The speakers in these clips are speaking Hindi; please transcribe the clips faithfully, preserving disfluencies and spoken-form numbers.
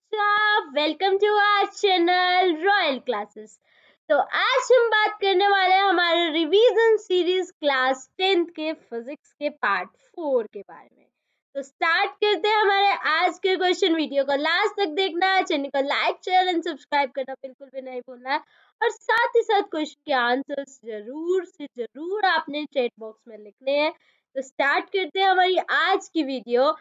अच्छा, welcome to our channel royal classes. तो आज हम बात करने वाले हैं हमारे रिवीजन सीरीज क्लास टेंथ के फिजिक्स के पार्ट फोर के बारे में। तो स्टार्ट करते हैं हमारे आज के क्वेश्चन। वीडियो को लास्ट तक देखना है, चैनल को लाइक शेयर एंड सब्सक्राइब करना बिल्कुल भी नहीं भूलना है और साथ ही साथ क्वेश्चन के आंसर्स जरूर से जरूर आपने चैट बॉक्स में लिखने हैं। तो स्टार्ट करते हैं हमारी आज की वीडियो।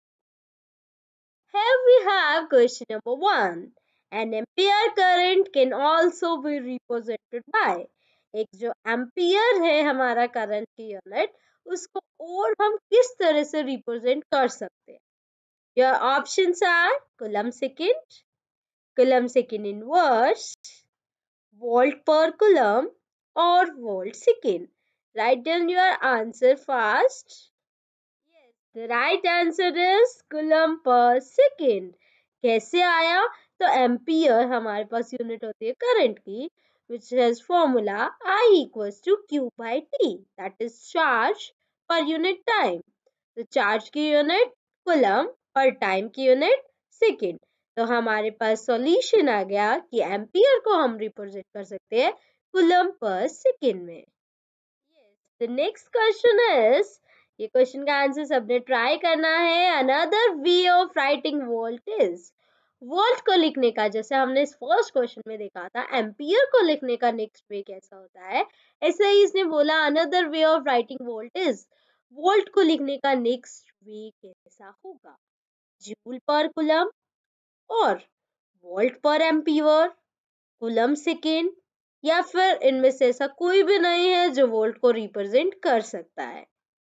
Here we have question number one. An ampere current can also be represented by. एक जो एम्पियर है हमारा करंट की यूनिट, उसको और हम किस तरह से रिप्रेजेंट कर सकते हैं? Your options are coulomb second, coulomb second inverse, volt per coulomb, or volt second. Write down your answer fast. The right answer is coulomb पर सेकेंड। कैसे आया? तो एम्पियर हमारे पास यूनिट होती है करंट की, which has formula I equals to Q by T, that is charge per unit time। तो चार्ज की यूनिट कूलम और टाइम की यूनिट सेकेंड। तो हमारे पास सॉल्यूशन आ गया कि एम्पियर को हम रिप्रेजेंट कर सकते हैं कूलम पर सेकेंड में। The next question is, ये क्वेश्चन का आंसर सबने ट्राई करना है। Another way of writing volt is, volt को लिखने का, जैसे हमने इस फर्स्ट क्वेश्चन में देखा था एम्पियर को लिखने का नेक्स्ट वे कैसा होता है, ऐसे ही इसने बोला another way of writing volt is, volt को लिखने का नेक्स्ट वे कैसा होगा? जूल पर कूलम और वोल्ट पर एम्पियर, कूलम सेकेंड, या फिर इनमें से ऐसा कोई भी नहीं है जो वोल्ट को रिप्रेजेंट कर सकता है।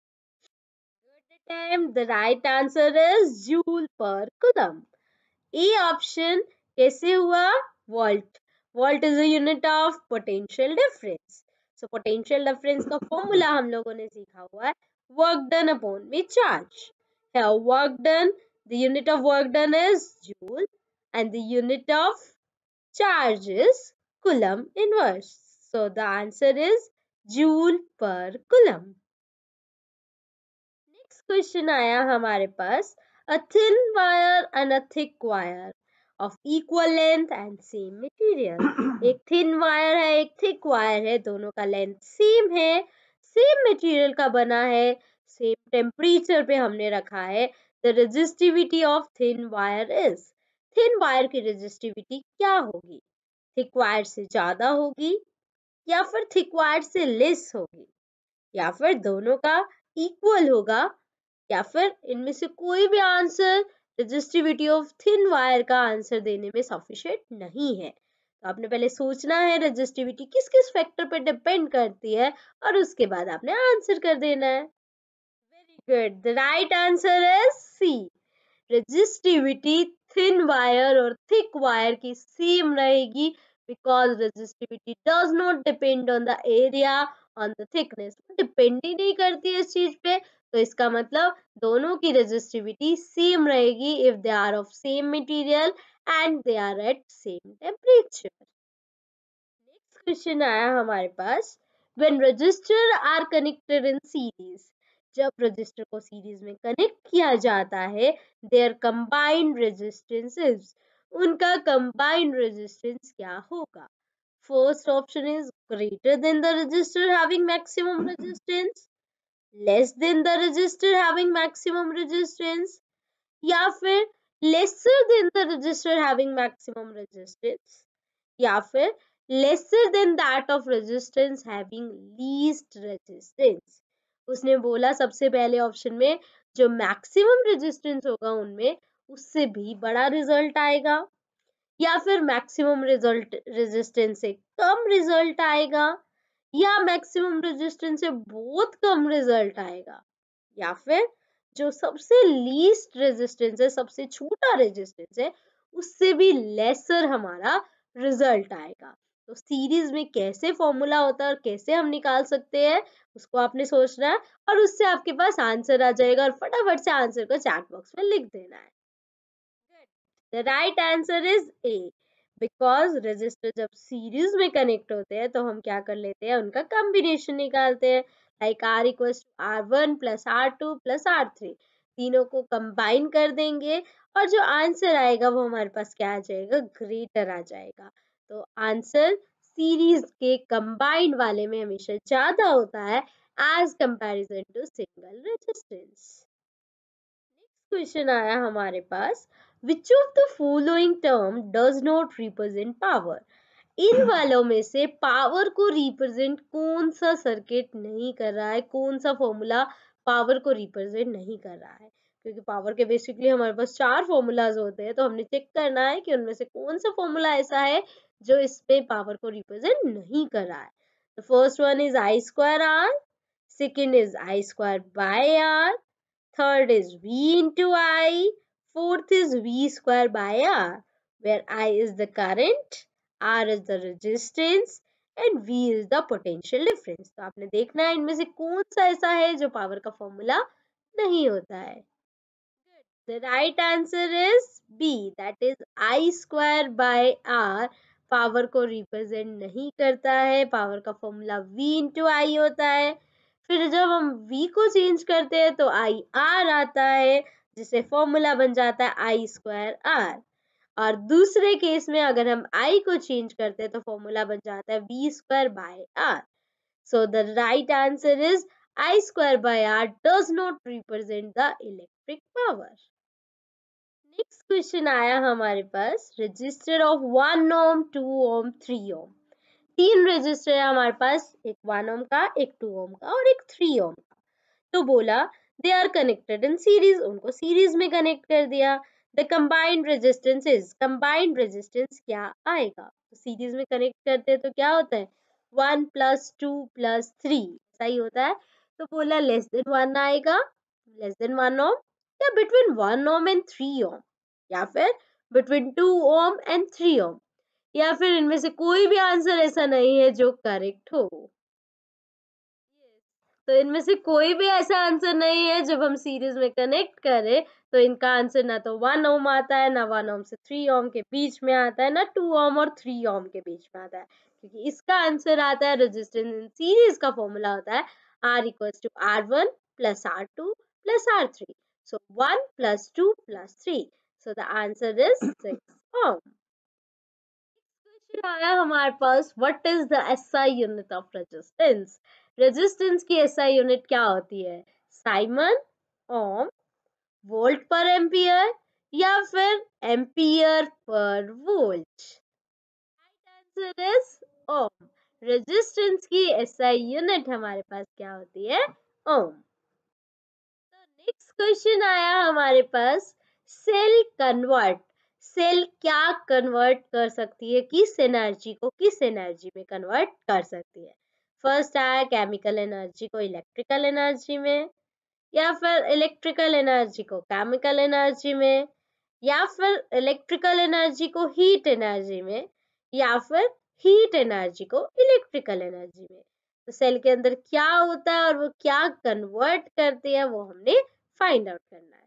Time, the right answer is joule पर कूलम। ए ऑप्शन कैसे हुआ? Volt, volt is a unit of potential difference. So potential difference का फॉर्मूला हम लोगों ने सीखा हुआ है, वर्क डन अपॉन में charge. Here work done, the unit of work done is joule and the unit of charge is coulomb inverse. So the answer is joule per coulomb. Next question आया हमारे पास, a thin wire and a thick wire of equal length and same material. एक थिन वायर है, एक थिक वायर है, दोनों का लेंथ सेम है, सेम मटेरियल का बना है, सेम टेम्परेचर पे हमने रखा है। The resistivity of thin wire is, thin wire की रेजिस्टिविटी क्या होगी? थिक वायर से ज्यादा होगी या फिर थिक वायर से लेस होगी, या फिर दोनों का इक्वल होगा, या फिर इनमें से कोई भी answer resistivity of thin wire का आंसर देने में सफिशिएंट नहीं है। तो आपने पहले सोचना है रेजिस्टिविटी किस किस फैक्टर पर डिपेंड करती है और उसके बाद आपने आंसर कर देना है। Very good, the right answer is C. Resistivity thin wire और थिक वायर की सेम रहेगी because resistivity does not depend on the area, on the thickness, depend ही नहीं करती है इस चीज पे। तो इसका मतलब दोनों की रेजिस्टिविटी सेम रहेगी if they are of same material and they are at same temperature. Next question आया हमारे पास, when resistor are connected in series, जब रजिस्टर को सीरीज में कनेक्ट किया जाता है, देयर कंबाइंड रेजिस्टेंसेस, उनका कंबाइंड रेजिस्टेंस क्या होगा? First option is greater than the resistor having maximum resistance, less than the resistor having maximum resistance, या फिर lesser than the resistor having maximum resistance, या फिर lesser than that of resistance having least resistance। उसने बोला सबसे पहले ऑप्शन में जो मैक्सिमम रेजिस्टेंस होगा उनमें उससे भी बड़ा रिजल्ट आएगा, या फिर मैक्सिमम रिजल्ट रेजिस्टेंस से कम रिजल्ट आएगा, या मैक्सिमम रेजिस्टेंस से बहुत कम रिजल्ट आएगा, या फिर जो सबसे लीस्ट रेजिस्टेंस है, सबसे छोटा रेजिस्टेंस है, उससे भी लेसर हमारा रिजल्ट आएगा। तो सीरीज में कैसे फॉर्मूला होता है और कैसे हम निकाल सकते हैं उसको आपने सोचना है और उससे आपके पास आंसर आ जाएगा और फटाफट से आंसर को चैट बॉक्स में लिख देना है। The right answer is A, because resistor जब सीरीज में कनेक्ट होते हैं तो हम क्या कर लेते हैं, उनका कॉम्बिनेशन निकालते हैं, like R equals to R one plus R two plus R three. तीनों को कंबाइन कर देंगे और जो आंसर आएगा वो हमारे पास क्या आ जाएगा, ग्रेटर आ जाएगा। तो आंसर सीरीज के कंबाइंड वाले में हमेशा ज्यादा होता है as comparison to single resistance. Question आया हमारे पास, which of the following term does not represent power. इन वालों में से पावर को रिप्रेजेंट कौन सा सर्किट नहीं कर रहा है, कौन सा फॉर्मूला पावर को रिप्रेजेंट नहीं कर रहा है। क्योंकि पावर के बेसिकली हमारे पास चार फॉर्मूलाज होते हैं, तो हमने चेक करना है कि उनमें से कौन सा फॉर्मूला ऐसा है जो इसमें पावर को रिप्रेजेंट नहीं कर रहा है। The first one is I square R, second is I square by R, third is V into I, fourth is V square by R, where I is the current, R is the resistance and V is the potential difference। तो आपने देखना है इनमें से कौन सा ऐसा है जो पावर का फॉर्मूला नहीं होता है। The right answer is B, that is I square by R power को रिप्रेजेंट नहीं करता है, पावर का फॉर्मूला V into I होता है। फिर जब हम V को चेंज करते हैं तो I R आता है, जिससे फॉर्मूला बन जाता है I स्क्वायर R। और दूसरे केस में अगर हम I को चेंज करते हैं तो फॉर्मूला बन जाता है V square by R। So the right answer is I square by R does not represent the electric power। Next question आया हमारे पास, resistor of one ohm, two ohm, three ohm. तीन रजिस्टर है हमारे पास, एक वन ओम का, एक टू ओम का और एक थ्री ओम का। तो बोला they are connected in series, उनको सीरीज में कनेक्ट कर दिया। The combined resistance is, combined resistance क्या आएगा। तो सीरीज में कनेक्ट करते हैं तो क्या होता है, one plus two plus three, सही होता है। तो बोला लेस देन वन आएगा, लेस देन वन ओम, या between one ohm and three ohm, या फिर between two ohm and three ohm, या फिर इनमें से कोई भी आंसर ऐसा नहीं है जो करेक्ट हो। तो इनमें से कोई भी ऐसा आंसर नहीं है, जब हम सीरीज में कनेक्ट करें तो इनका आंसर ना तो वन ओम आता है, ना वन ओम से थ्री ओम के बीच में आता है, ना टू ओम और थ्री ओम के बीच में आता है। क्योंकि इसका आंसर आता है, रेजिस्टेंस इन सीरीज का फॉर्मूला होता है R equals to R one plus R two plus R three. So one plus two plus three, so the answer is six ohm. आया हमारे पास, what is the SI unit of resistance. Resistance की एसआई यूनिट क्या होती है, साइमन, ओम, वोल्ट पर एम्पियर या फिर एम्पियर पर volt. Answer is ohm. Resistance की एसआई यूनिट हमारे पास क्या होती है, ओम। नेक्स्ट क्वेश्चन आया हमारे पास, सेल कन्वर्ट, सेल क्या कन्वर्ट कर सकती है, किस एनर्जी को किस एनर्जी में कन्वर्ट कर सकती है। फर्स्ट आया केमिकल एनर्जी को इलेक्ट्रिकल एनर्जी में, या फिर इलेक्ट्रिकल एनर्जी को केमिकल एनर्जी में, या फिर इलेक्ट्रिकल एनर्जी को हीट एनर्जी में, या फिर हीट एनर्जी को इलेक्ट्रिकल एनर्जी में। तो सेल के अंदर क्या होता है और वो क्या कन्वर्ट करते हैं, वो हमने फाइंड आउट करना है।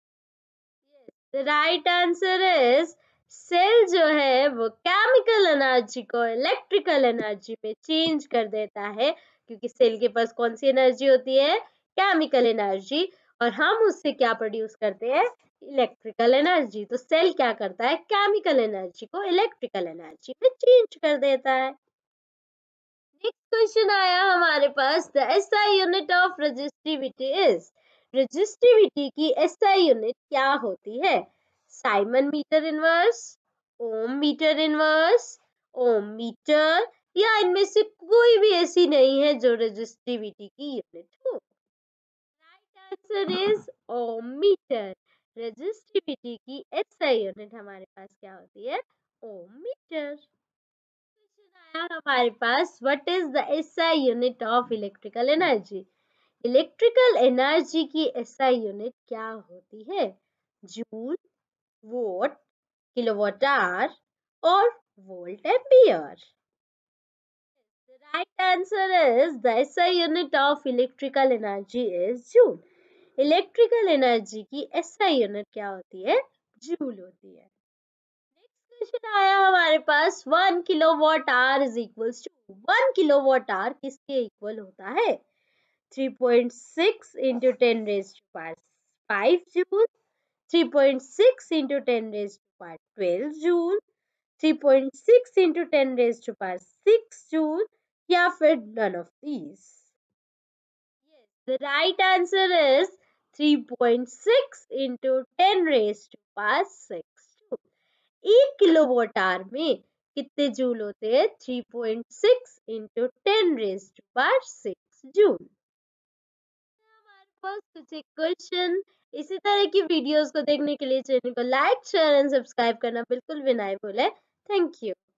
The right answer is, cell जो है वो केमिकल एनर्जी को इलेक्ट्रिकल एनर्जी में चेंज कर देता है। क्योंकि सेल के पास कौन सी एनर्जी होती है, केमिकल एनर्जी, और हम उससे क्या प्रोड्यूस करते हैं, इलेक्ट्रिकल एनर्जी। तो सेल क्या करता है, केमिकल एनर्जी को इलेक्ट्रिकल एनर्जी में चेंज कर देता है। नेक्स्ट क्वेश्चन आया हमारे पास, the SI unit of resistivity is. Resistivity की एसआई यूनिट क्या होती है, siemens meter inverse, ohm meter inverse, ohm meter, या इनमें से कोई भी ऐसी नहीं है जो रेजिस्टिविटी की यूनिट हो। Right answer is ohm meter. Resistivity की एसआई यूनिट हमारे पास क्या होती है, ओम मीटर। आया हमारे पास, what is the SI unit of electrical energy. Electrical energy की एसआई यूनिट क्या होती है, जूल, वोट, किलोवाट आवर और volt ampere. The right answer is, the SI unit of electrical energy is joule. Electrical energy की एसआई यूनिट क्या होती है, जूल होती है। क्वेश्चन आया हमारे पास, one kilowatt hour is equals to, one kilowatt hour किसके इक्वल होता है, three point six into ten raise to power five joule, three point six into ten raised to power twelve joule, three point six into ten raised to power six joule, या फिर none of these? The right answer is three point six into ten raised to power six joule. एक किलोवाट आवर में कितने जूल होते हैं? Three point six into ten raised to power six joule. हमारे पास कुछ एक क्वेश्चन. इसी तरह की वीडियोस को देखने के लिए चैनल को लाइक, शेयर एंड सब्सक्राइब करना बिल्कुल भी ना भूलें. Thank you.